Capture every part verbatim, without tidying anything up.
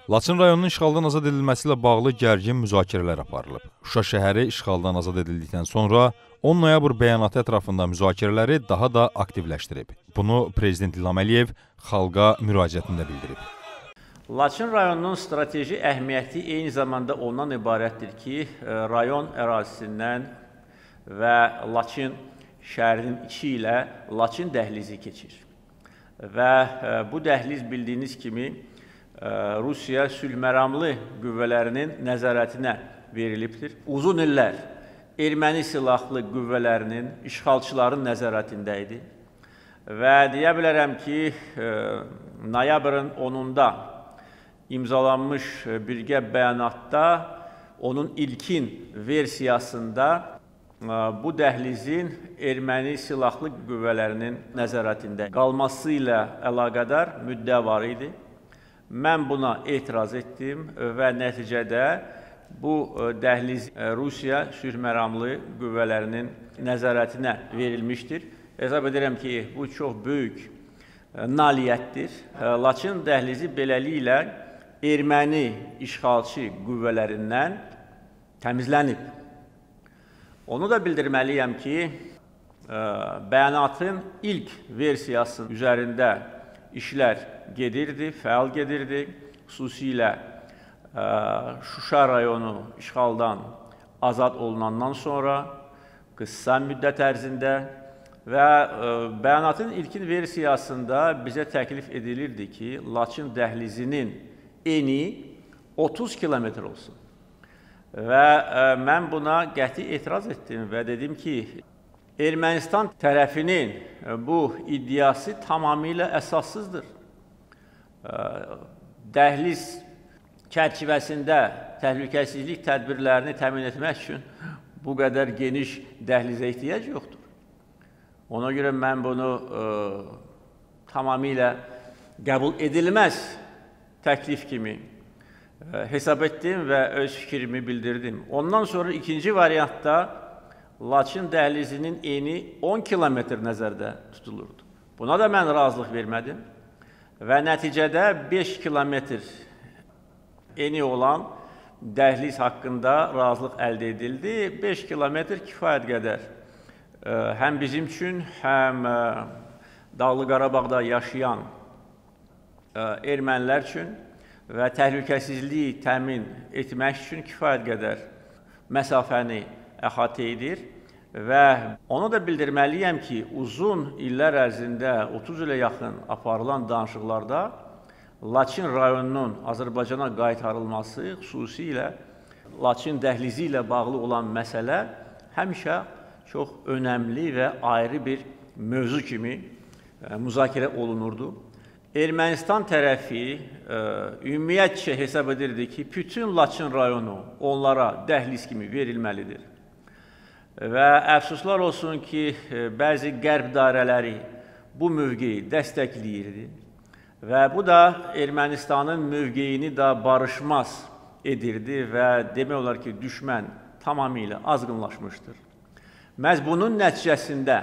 Laçın rayonunun işğaldan azad edilməsi ilə bağlı gərgin müzakirələr aparılıb. Şuşa şəhəri işğaldan azad edildikdən sonra on noyabr bəyanatı ətrafında müzakirələri daha da aktivləşdirib. Bunu Prezident İlham Əliyev xalqa müraciətində bildirib. Laçın rayonunun strateji əhəmiyyəti eyni zamanda ondan ibarətdir ki, rayon ərazisindən və Laçın şəhərinin içi ilə Laçın dəhlizi keçir. Və bu dəhliz bildiyiniz kimi Rusiya sülhməramlı qüvvələrinin nəzarətinə verilibdir. Uzun illər erməni silahlı qüvvələrinin, işğalçıların nəzarətində idi. Və deyə bilərəm ki, noyabrın onunda imzalanmış birgə bəyanatda onun ilkin versiyasında bu dəhlizin erməni silahlı qüvvələrinin nəzarətində qalması ilə əlaqədar müddəa var idi. Mən buna etiraz etdim və nəticədə bu dəhliz Rusiya sülhməramlı qüvvələrinin nəzarətinə verilmişdir. Hesab edirəm ki, bu çox böyük nailiyyətdir. Laçın dəhlizi beləliklə erməni işğalçı qüvvələrindən təmizlənib. Onu da bildirməliyəm ki, bəyanatın ilk versiyasının üzərində işlər gedirdi, fəal gedirdi. Xüsusilə Şuşa rayonu işğaldan azad olunandan sonra qısa müddət ərzində və bəyanatın ilkin versiyasında bizə təklif edilirdi ki, Laçın dəhlizinin eni otuz kilometr olsun. Və mən buna qəti etiraz etdim və dedim ki, Ermənistan tərəfinin bu iddiası tamamilə əsassızdır. Dəhliz çərçivəsində təhlükəsizlik tədbirlərini təmin etmək üçün bu qədər geniş dəhlizə ehtiyac yoxdur. Ona görə mən bunu tamamilə qəbul edilməz təklif kimi hesab etdim və öz fikrimi bildirdim. Ondan sonra ikinci variantda Laçın dəhlizinin eni on kilometr nəzərdə tutulurdu. Buna da mən razılıq vermədim və nəticədə beş kilometr eni olan dəhliz haqqında razılıq əldə edildi. beş kilometr kifayət qədər həm bizim üçün, həm Dağlı Qarabağda yaşayan ermənilər üçün və təhlükəsizliyi təmin etmək üçün kifayət qədər məsafəni əhatə edir və onu da bildirməliyəm ki, uzun illər ərzində otuz ilə yaxın aparılan danışıqlarda Laçın rayonunun Azərbaycana qaytarılması, xüsusilə Laçın dəhlizi ilə bağlı olan məsələ həmişə çox önəmli və ayrı bir mövzu kimi müzakirə olunurdu. Ermənistan tərəfi ümumiyyətcə hesab edirdi ki, bütün Laçın rayonu onlara dəhliz kimi verilməlidir. Və əfsuslar olsun ki, bəzi qərb dairələri bu mövqeyi dəstəkləyirdi və bu da Ermənistanın mövqeyini da barışmaz edirdi və demək olar ki, düşmən tamamilə azğınlaşmışdır. Məhz bunun nəticəsində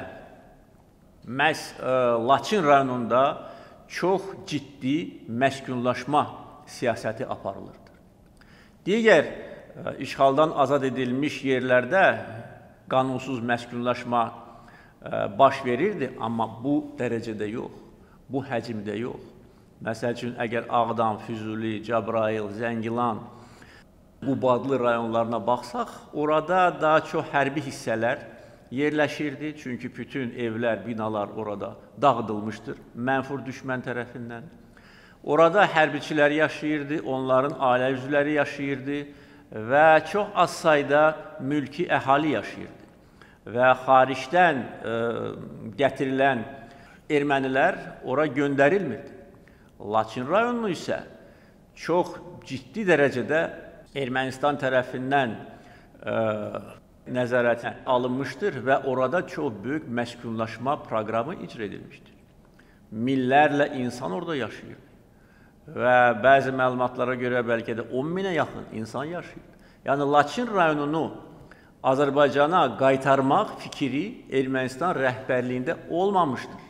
məhz Laçın rayonunda çox ciddi məskunlaşma siyasəti aparılırdır. Digər işğaldan azad edilmiş yerlərdə qanunsuz məskunlaşma baş verirdi, amma bu dərəcədə yox, bu həcmdə yox. Məsəl üçün, əgər Ağdam, Füzuli, Cəbrayıl, Zəngilan, Qubadlı rayonlarına baxsaq, orada daha çox hərbi hissələr yerləşirdi, çünki bütün evlər, binalar orada dağıdılmışdır mənfur düşmən tərəfindən. Orada hərbiçilər yaşayırdı, onların ailə üzvləri yaşayırdı və çox az sayda mülki əhali yaşayırdı. Və xaricdən gətirilən ermənilər ora göndərilmirdi. Laçın rayonu isə çox ciddi dərəcədə Ermənistan tərəfindən nəzarətə alınmışdır və orada çox böyük məskunlaşma proqramı icra edilmişdir. Minlərlə insan orada yaşayırdı və bəzi məlumatlara görə bəlkə də on minə yaxın insan yaşayırdı. Yəni, Laçın rayonunu Azərbaycana qaytarmaq fikri Ermənistan rəhbərliyində olmamışdır.